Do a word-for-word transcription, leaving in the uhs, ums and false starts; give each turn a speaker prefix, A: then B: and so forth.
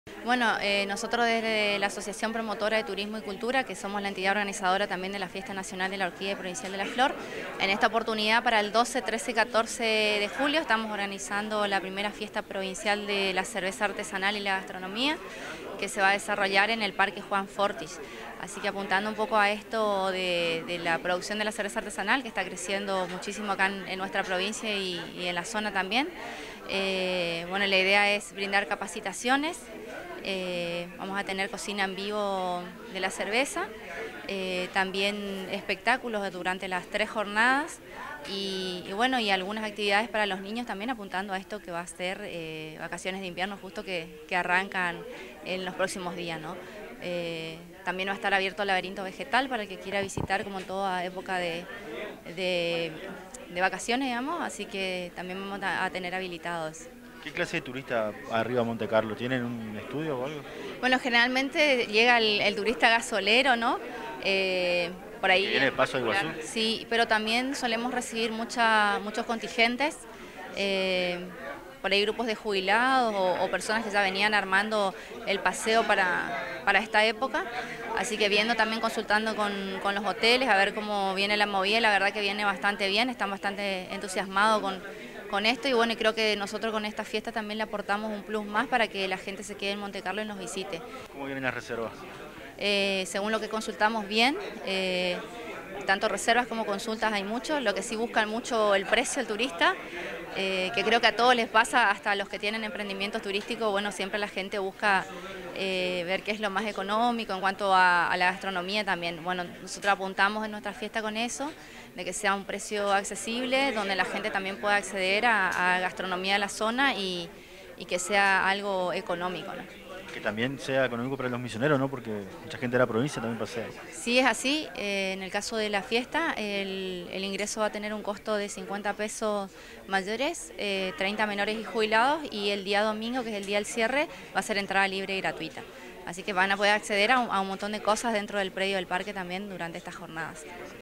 A: Bueno, eh, nosotros desde la Asociación Promotora de Turismo y Cultura, que somos la entidad organizadora también de la Fiesta Nacional de la Orquídea y Provincial de la Flor, en esta oportunidad para el doce, trece y catorce de julio estamos organizando la primera fiesta provincial de la cerveza artesanal y la gastronomía, que se va a desarrollar en el Parque Juan Fortis. Así que apuntando un poco a esto de, de la producción de la cerveza artesanal, que está creciendo muchísimo acá en, en nuestra provincia y, y en la zona también. Eh, bueno, la idea es brindar capacitaciones. Eh, vamos a tener cocina en vivo de la cerveza, eh, también espectáculos durante las tres jornadas y, y bueno, y algunas actividades para los niños también, apuntando a esto que va a ser eh, vacaciones de invierno justo que, que arrancan en los próximos días, ¿no? Eh, también va a estar abierto el laberinto vegetal para el que quiera visitar, como en toda época de, de, de vacaciones, digamos, así que también vamos a, a tener habilitados.
B: ¿Qué clase de turista arriba a Monte Carlo? ¿Tienen un estudio o algo?
A: Bueno, generalmente llega el, el turista gasolero, ¿no? Eh, por
B: ¿Que
A: ahí
B: viene de
A: en
B: Paso de
A: particular.
B: Iguazú?
A: Sí, pero también solemos recibir mucha, muchos contingentes, eh, por ahí grupos de jubilados o, o personas que ya venían armando el paseo para, para esta época. Así que viendo también, consultando con, con los hoteles, a ver cómo viene la movida, la verdad que viene bastante bien, están bastante entusiasmados con con esto y bueno, y creo que nosotros con esta fiesta también le aportamos un plus más para que la gente se quede en Monte Carlo y nos visite.
B: ¿Cómo vienen las reservas?
A: Eh, según lo que consultamos bien, eh, tanto reservas como consultas hay mucho, lo que sí buscan mucho el precio el turista, eh, que creo que a todos les pasa, hasta a los que tienen emprendimientos turísticos, bueno, siempre la gente busca eh, ver qué es lo más económico en cuanto a, a la gastronomía también. Bueno, nosotros apuntamos en nuestra fiesta con eso, de que sea un precio accesible, donde la gente también pueda acceder a, a gastronomía de la zona y, y que sea algo económico, ¿no?
B: Que también sea económico para los misioneros, ¿no? Porque mucha gente de la provincia también pasea.
A: Sí, es así. Eh, en el caso de la fiesta, el, el ingreso va a tener un costo de cincuenta pesos mayores, eh, treinta menores y jubilados, y el día domingo, que es el día del cierre, va a ser entrada libre y gratuita. Así que van a poder acceder a un, a un montón de cosas dentro del predio del parque también durante estas jornadas.